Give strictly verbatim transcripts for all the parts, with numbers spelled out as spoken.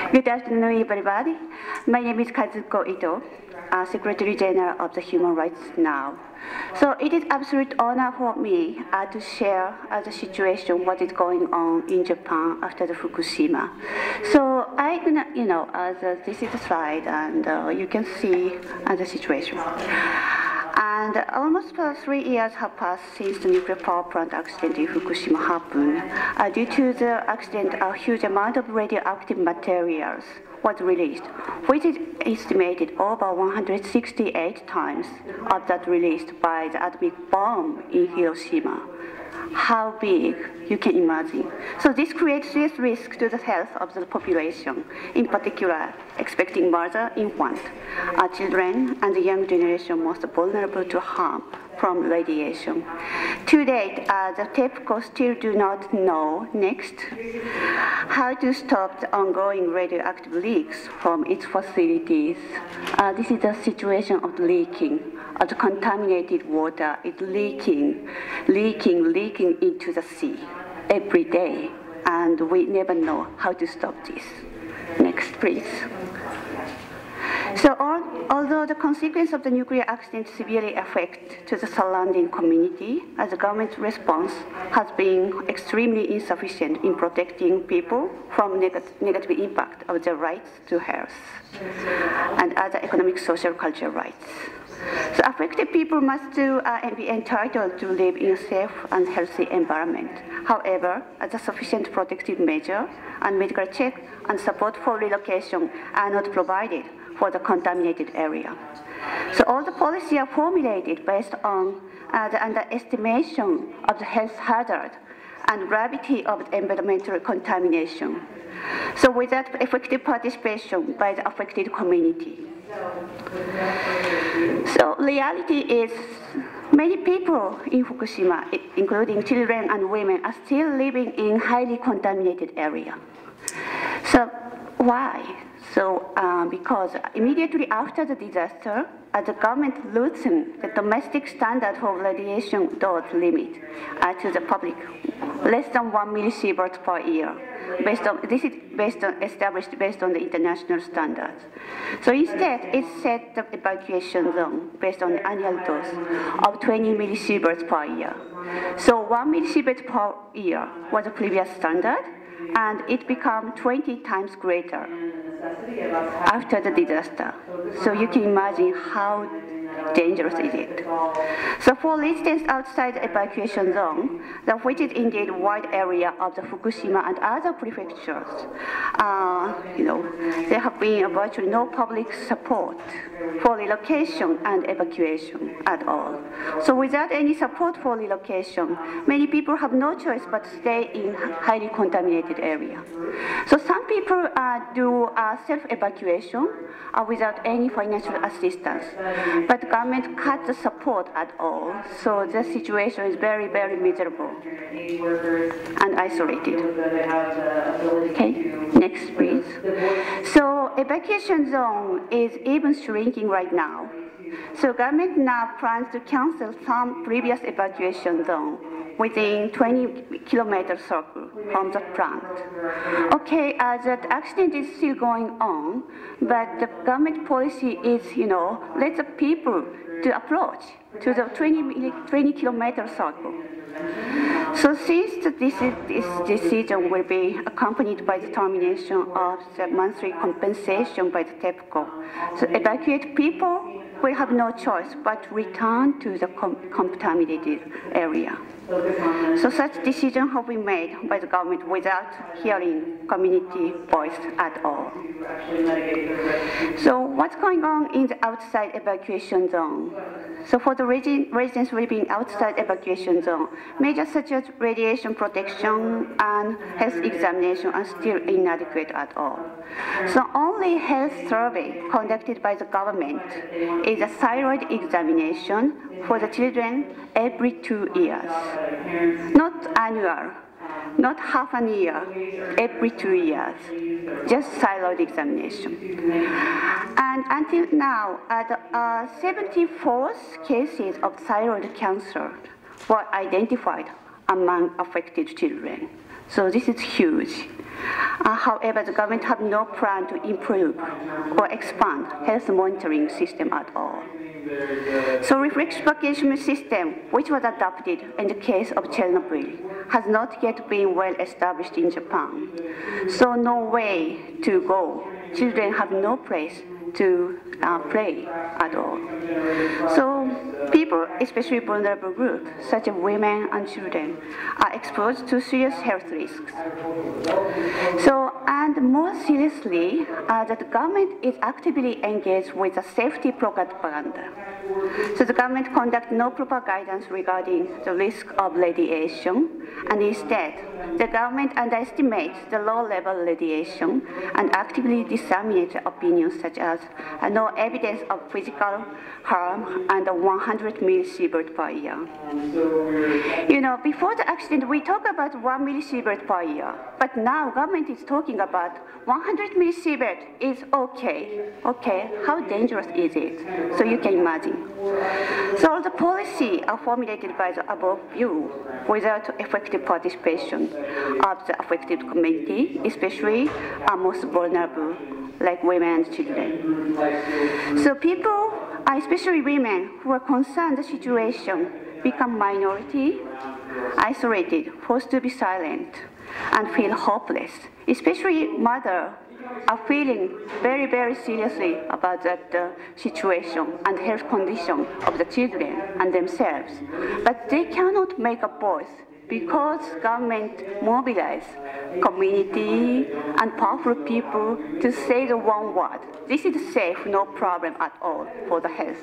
Good afternoon, everybody. My name is Kazuko Ito, uh, Secretary General of the Human Rights Now. So it is absolute honor for me uh, to share uh, the situation, what is going on in Japan after the Fukushima. So I, you know, uh, the, this is the slide, and uh, you can see uh, the situation. And almost uh, three years have passed since the nuclear power plant accident in Fukushima happened. Uh, due to the accident, a huge amount of radioactive materials was released, which is estimated over one hundred sixty-eight times of that released by the atomic bomb in Hiroshima. How big, you can imagine. So this creates serious risk to the health of the population, in particular, expecting mother, infant, uh, children, and the young generation most vulnerable to harm from radiation. To date, uh, the TEPCO still do not know, next, how to stop the ongoing radioactive leaks from its facilities. Uh, this is the situation of the leaking. Uh, the contaminated water is leaking, leaking, leaking into the sea every day, and we never know how to stop this. Next, please. So all, although the consequence of the nuclear accident severely affect to the surrounding community, as the government response has been extremely insufficient in protecting people from neg negative impact of their rights to health and other economic, social, cultural rights. So affected people must uh, be entitled to live in a safe and healthy environment. However, as a sufficient protective measure and medical check and support for relocation are not provided for the contaminated area. So all the policies are formulated based on uh, the underestimation of the health hazard and gravity of the environmental contamination. So without effective participation by the affected community. So reality is many people in Fukushima, including children and women, are still living in highly contaminated area. So why? So uh, because immediately after the disaster, uh, the government loosened the domestic standard for radiation dose limit uh, to the public, less than one millisievert per year. Based on, this is based on, established based on the international standards. So instead, it set the evacuation zone based on the annual dose of twenty millisieverts per year. So one millisievert per year was the previous standard, and it became twenty times greater after the disaster. So you can imagine how dangerous is it. So for residents outside the evacuation zone, the, which is indeed a wide area of the Fukushima and other prefectures, uh, you know, there have been virtually no public support for relocation and evacuation at all. So without any support for relocation, many people have no choice but to stay in highly contaminated area. So some people uh, do uh, self-evacuation uh, without any financial assistance, but the government cut the support at all. So the situation is very, very miserable and isolated. Okay, next please. So evacuation zone is even shrinking right now. So government now plans to cancel some previous evacuation zone within twenty kilometer circle from the plant. Okay, uh, that accident is still going on, but the government policy is, you know, let the people to approach to the twenty kilometer circle. So since this, this decision will be accompanied by the termination of the monthly compensation by the TEPCO, so evacuated people will have no choice but return to the contaminated area. So such decision have been made by the government without hearing community voice at all. So what's going on in the outside evacuation zone? So for the residents living outside evacuation zone, measures such as radiation protection and health examination are still inadequate at all. So only health survey conducted by the government is a thyroid examination for the children every two years. Not annual, not half a year, every two years, just thyroid examination. And until now, uh, the uh, seventy-four cases of thyroid cancer were identified among affected children. So this is huge. Uh, however, the government have no plan to improve or expand health monitoring system at all. So reflex vacation system, which was adopted in the case of Chernobyl, has not yet been well established in Japan. So no way to go. Children have no place to uh, play at all. So people, especially vulnerable groups, such as women and children, are exposed to serious health risks. So, and more seriously, uh, that the government is actively engaged with the safety propaganda. So the government conducts no proper guidance regarding the risk of radiation, and instead, the government underestimates the low-level radiation and actively disseminates opinions such as uh, no evidence of physical harm and one hundred millisievert per year. You know, before the accident, we talk about one millisievert per year, but now government is talking about one hundred millisievert is okay. Okay, how dangerous is it? So you can imagine. So all the policy are formulated by the above view without effective participation of the affected community, especially our most vulnerable, like women and children. So people, especially women, who are concerned the situation become minority, isolated, forced to be silent, and feel hopeless. Especially mothers are feeling very, very seriously about that uh, situation and health condition of the children and themselves. But they cannot make a voice because government mobilize community and powerful people to say the one word. This is safe, no problem at all for the health.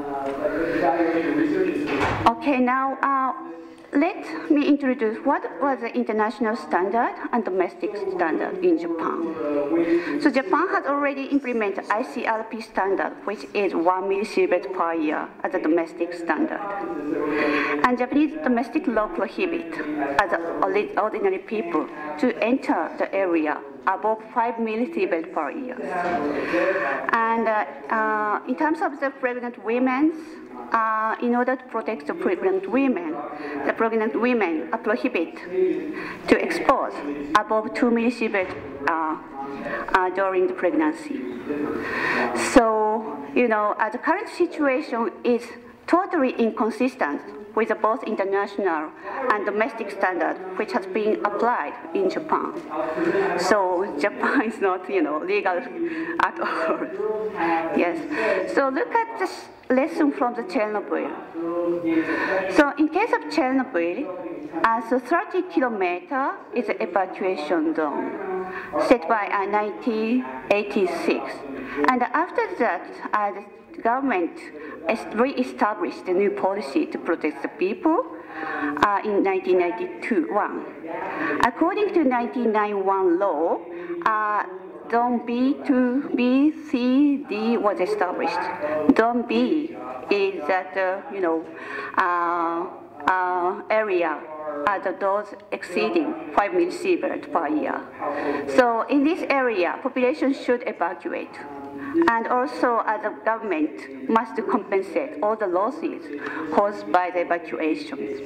Okay, now uh, let me introduce what was the international standard and domestic standard in Japan. So Japan has already implemented I C R P standard, which is one millisievert per year as a domestic standard. And Japanese domestic law prohibits as ordinary people to enter the area above five millisievert per year. And uh, uh, in terms of the pregnant women, uh, in order to protect the pregnant women, the pregnant women are prohibited to expose above two millisievert uh, uh, during the pregnancy. So, you know, uh, the current situation is totally inconsistent with the both international and domestic standard, which has been applied in Japan. So Japan is not, you know, legal at all. Yes. So look at this lesson from the Chernobyl. So in case of Chernobyl, uh, so thirty kilometer is the evacuation zone set by uh, nineteen eighty-six, and after that, uh, the government re-established a new policy to protect the people uh, in nineteen ninety-two. According to nineteen ninety-one law, uh, Zone B to B, C, D was established. Zone B is that uh, you know uh, uh, area are the those exceeding five millisievert per year. So in this area, population should evacuate. And also, as a government must compensate all the losses caused by the evacuations.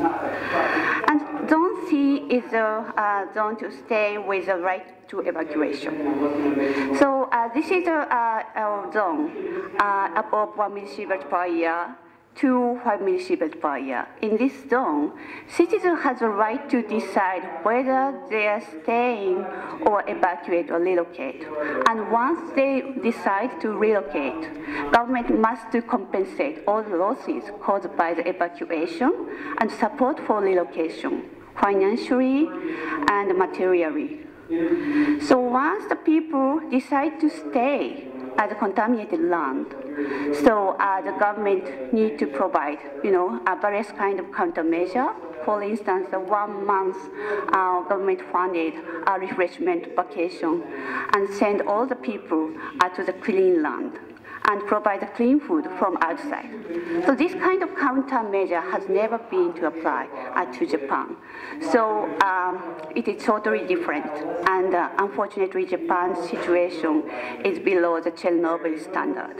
And Zone C is a uh, zone to stay with the right to evacuation. So uh, this is a, uh, a zone uh, above one millisievert per year to five millisievert per year. In this zone, citizens have the right to decide whether they are staying or evacuate or relocate. And once they decide to relocate, government must compensate all the losses caused by the evacuation and support for relocation, financially and materially. So once the people decide to stay at the contaminated land, so uh, the government need to provide, you know, a various kind of countermeasure. For instance, a one month uh, government-funded uh, refreshment vacation, and send all the people uh, to the clean land and provide clean food from outside. So this kind of countermeasure has never been to apply uh, to Japan. So um, it is totally different. And uh, unfortunately, Japan's situation is below the Chernobyl standard.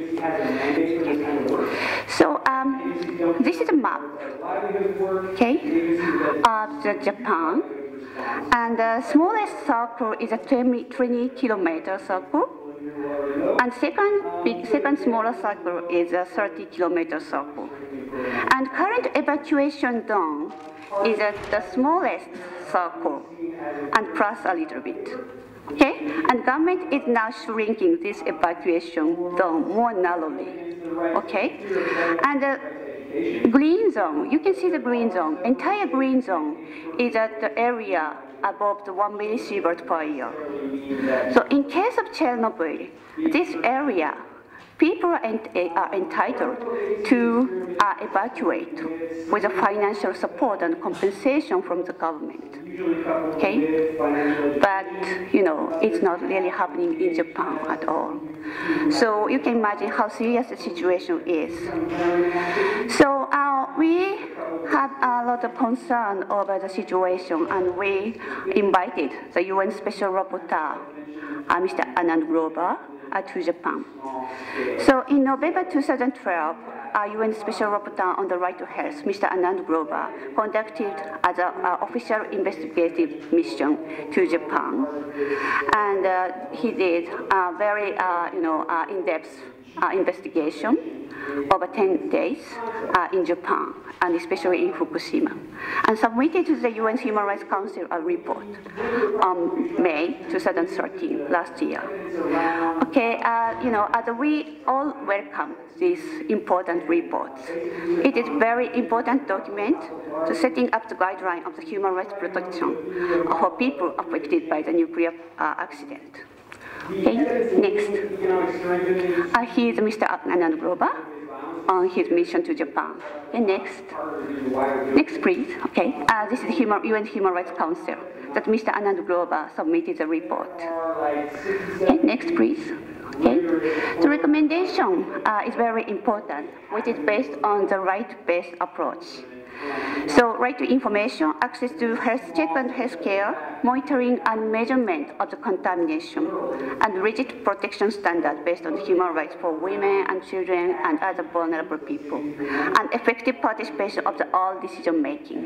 So um, this is a map, okay, of the Japan. And the smallest circle is a twenty, twenty kilometer circle. And second, big, second smaller circle is a thirty kilometer circle. And current evacuation zone is at the smallest circle and plus a little bit. Okay? And government is now shrinking this evacuation zone more narrowly. Okay? And the green zone, you can see the green zone. Entire green zone is at the area above the one millisievert per year. So in case of Chernobyl, this area, people are entitled to uh, evacuate with a financial support and compensation from the government. Okay? But, you know, it's not really happening in Japan at all. So you can imagine how serious the situation is. So uh, we have a lot of concern over the situation, and we invited the U N Special Rapporteur, uh, Mister Anand Grover, uh, to Japan. So in November two thousand twelve, our U N Special Rapporteur on the Right to Health, Mister Anand Grover, conducted as an uh, official investigative mission to Japan. And uh, he did a very uh, you know, uh, in-depth uh, investigation over ten days uh, in Japan, and especially in Fukushima, and submitted to the U N Human Rights Council a report on May two thousand thirteen, last year. Okay, uh, you know, as we all welcome this important report. It is a very important document to setting up the guideline of the human rights protection for people affected by the nuclear uh, accident. Okay, next. Uh, he is Mister Anand Grover on his mission to Japan. Okay, next. Next, please. Okay, uh, this is the human, U N Human Rights Council that Mister Anand Grover submitted the report. Okay, next, please. Okay. The recommendation uh, is very important, which is based on the right-based approach. So right to information, access to health check and health care, monitoring and measurement of the contamination, and rigid protection standards based on human rights for women and children and other vulnerable people, and effective participation of the all decision making.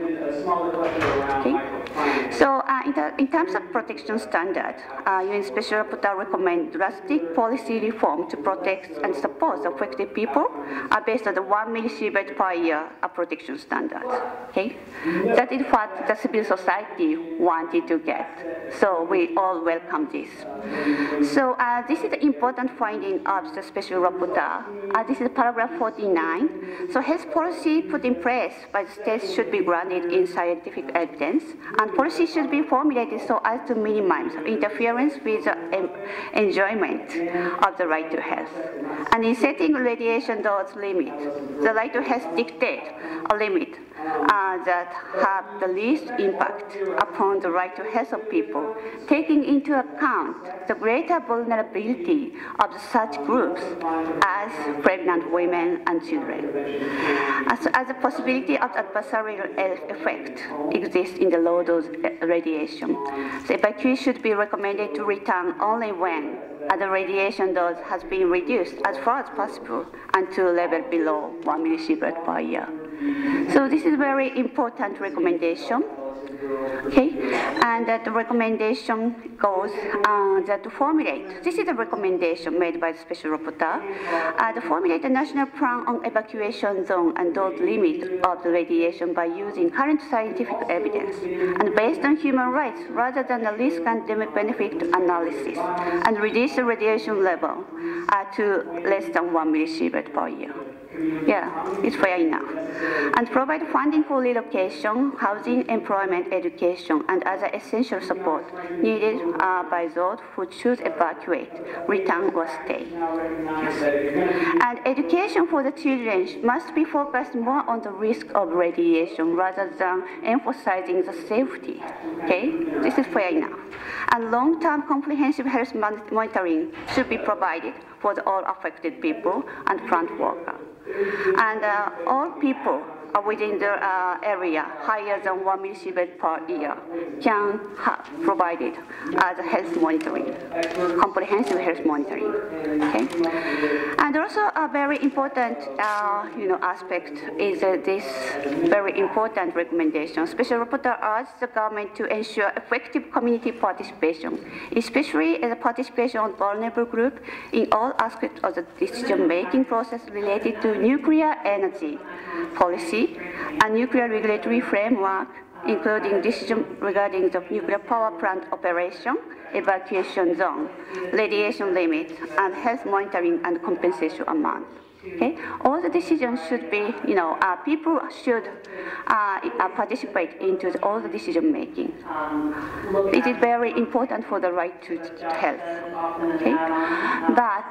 Okay? So uh, in, the, in terms of protection standard, uh, U N Special Rapporteur recommends drastic policy reform to protect and support the affected people uh, based on the one millisievert per year uh, protection standard. Okay, that is what the civil society wanted to get. So we all welcome this. So uh, this is the important finding of the special rapporteur. Uh, this is paragraph forty-nine. So health policy put in place by the states should be grounded in scientific evidence, and policy should be formulated so as to minimize interference with the en enjoyment of the right to health. And in setting radiation dose limit, the right to health dictates a limit Uh, that have the least impact upon the right to health of people, taking into account the greater vulnerability of such groups as pregnant women and children. As, as a possibility of adversarial effect exists in the low-dose radiation, the evacuee should be recommended to return only when uh, the radiation dose has been reduced as far as possible and to a level below one millisievert per year. So this is a very important recommendation. Okay, and that the recommendation goes uh, that to formulate, this is a recommendation made by the Special Rapporteur, uh, to formulate a national plan on evacuation zone and dose limit of the radiation by using current scientific evidence and based on human rights rather than a risk and benefit analysis, and reduce the radiation level uh, to less than one millisievert per year. Yeah, it's fair enough. And provide funding for relocation, housing, employment, education, and other essential support needed uh, by those who choose evacuate, return, or stay. Yes. And education for the children must be focused more on the risk of radiation rather than emphasizing the safety. Okay, this is fair enough. And long-term comprehensive health monitoring should be provided for the all affected people and plant workers. And uh, all people uh, within the uh, area higher than one millisievert per year can have provided as health monitoring, comprehensive health monitoring. Okay, and also a very important, uh, you know, aspect is uh, this very important recommendation. Special rapporteur urges the government to ensure effective community participation, especially as a participation of vulnerable groups in all aspects of the decision-making process related to nuclear energy policy and nuclear regulatory framework, including decisions regarding the nuclear power plant operation, evacuation zone, radiation limits, and health monitoring and compensation amount. Okay, all the decisions should be, you know, uh, people should uh, uh, participate into the, all the decision making. It is very important for the right to, to health. Okay, but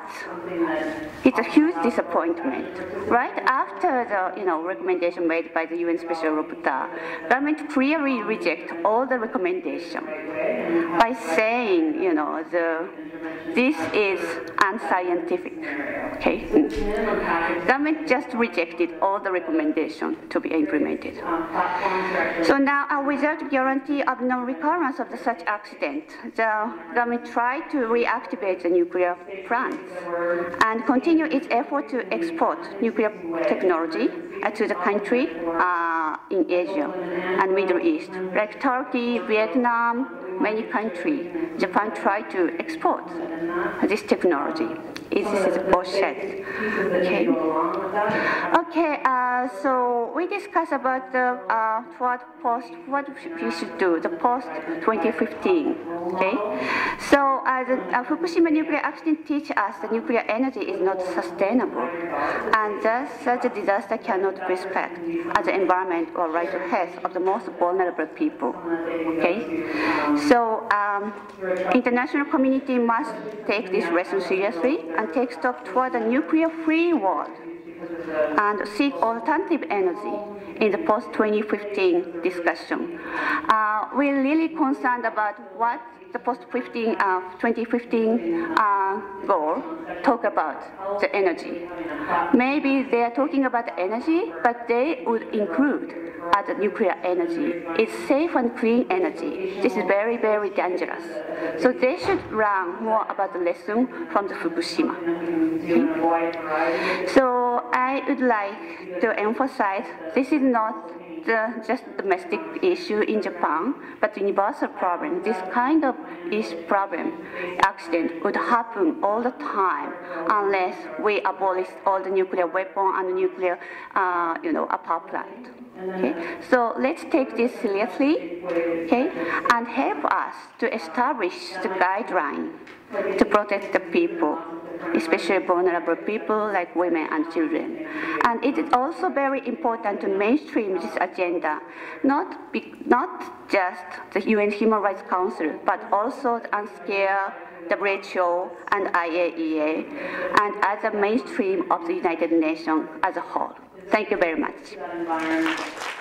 it's a huge disappointment. Right after the, you know, recommendation made by the U N Special Rapporteur, government clearly reject all the recommendation by saying, you know, the this is unscientific. Okay. Government just rejected all the recommendations to be implemented. So now, uh, without guarantee of non-recurrence of the such accident, the government tried to reactivate the nuclear plants and continue its effort to export nuclear technology uh, to the country uh, in Asia and Middle East, like Turkey, Vietnam, many countries. Japan tried to export this technology. This is bullshit. Okay. Okay. Uh, so we discussed about the uh, what post, what we should do, the post twenty fifteen. Okay. So uh, the uh, Fukushima nuclear accident teaches us that nuclear energy is not sustainable, and thus such a disaster cannot respect as the environment or right to health of the most vulnerable people. Okay. So um, international community must take this lesson seriously and take stock toward a nuclear-free world and seek alternative energy in the post twenty fifteen discussion. Uh, we're really concerned about what the post twenty fifteen uh, goal talk about the energy. Maybe they are talking about the energy, but they would include as uh, nuclear energy. It's safe and clean energy. This is very, very dangerous. So they should learn more about the lesson from the Fukushima. Okay? So I would like to emphasize this is not the just domestic issue in Japan, but universal problem. This kind of is problem, accident would happen all the time unless we abolish all the nuclear weapon and nuclear, uh, you know, a power plant. Okay, so let's take this seriously, okay, and help us to establish the guideline to protect the people, especially vulnerable people like women and children. And it is also very important to mainstream this agenda, not, be, not just the U N Human Rights Council, but also the UNSCARE, W H O, and I A E A, and as a mainstream of the United Nations as a whole. Thank you very much.